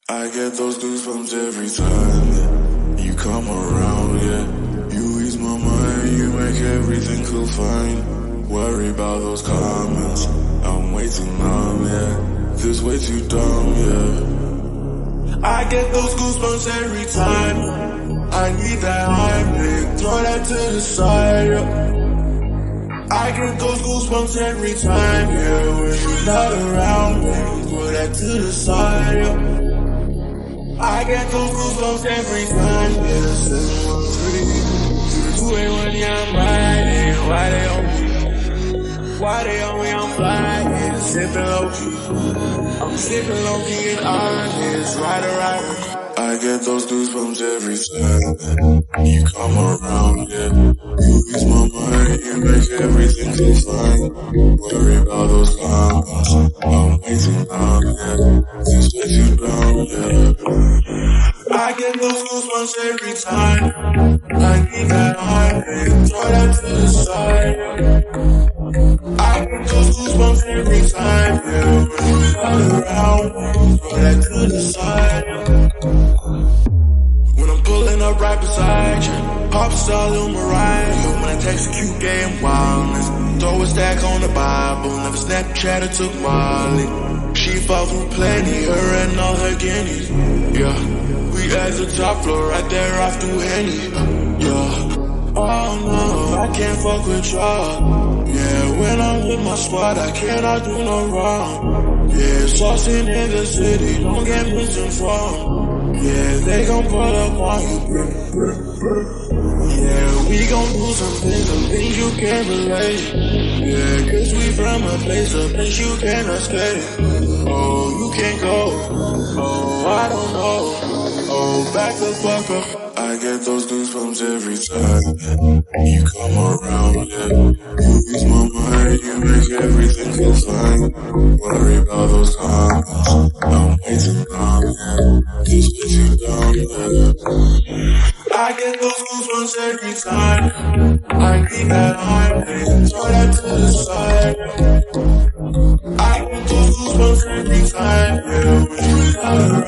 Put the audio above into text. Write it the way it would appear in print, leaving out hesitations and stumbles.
I get those goosebumps every time you come around, yeah. You ease my mind, you make everything feel fine. Worry about those comments, I'm way too numb, yeah. Feels way too dumb, yeah. I get those goosebumps every time I need that high, throw that to the side, yeah. I get those goosebumps every time, yeah. When you're not around, throw that to the side, yeah. I get those goosebumps every time, yeah. 713 281, yeah, I'm riding. Why they on me? Why they on me? I'm flying, yeah. Sipping low-key. I'm sipping low-key and honest, right. I get those goosebumps every time you come around, yeah. You ease my mind, you make everything feel fine. Worry about those comments, I'm way too numb, yeah. Just way too dumb, yeah. I get those goosebumps every time I need that heart, throw that to the side, yeah. I get those goosebumps every time, yeah. When you're not around, throw that to the side, yeah. When I'm pulling up right beside you, pop star Lil Mariah. When I text a cute gay and wildness, throw a stack on the Bible. Never Snapchat or took Molly. She fought through plenty, her and all her guineas. Yeah, we at the top floor, right there off through Henny. Yeah, oh no, I can't fuck with y'all. Yeah, when I'm with my squad, I cannot do no wrong. Yeah, saucing in the city, don't get misinformed. Yeah, they gon' pull up on you. Yeah, we gon' do some things you can't relate. Yeah, cause we from a place you can't escape. Oh, you can't go. Oh, I don't know. Oh, back the fuck up. I get those goosebumps every time you come around, yeah. You ease my mind, you make everything feel fine. Worry about those comments, I'm way too numb, yeah. Just way too dumb, yeah. I get those goosebumps every time I need that heart, throw that to the side, yeah. I get those goosebumps every time, yeah. When you're not around.